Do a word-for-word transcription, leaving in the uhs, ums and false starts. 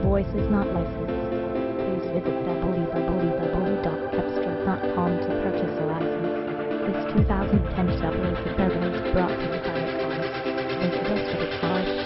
voice is not licensed. Please visit w w w dot cepstral dot com to purchase a license. This two thousand ten Chevrolet Suburban is brought to you by Cars. Visit us for the cars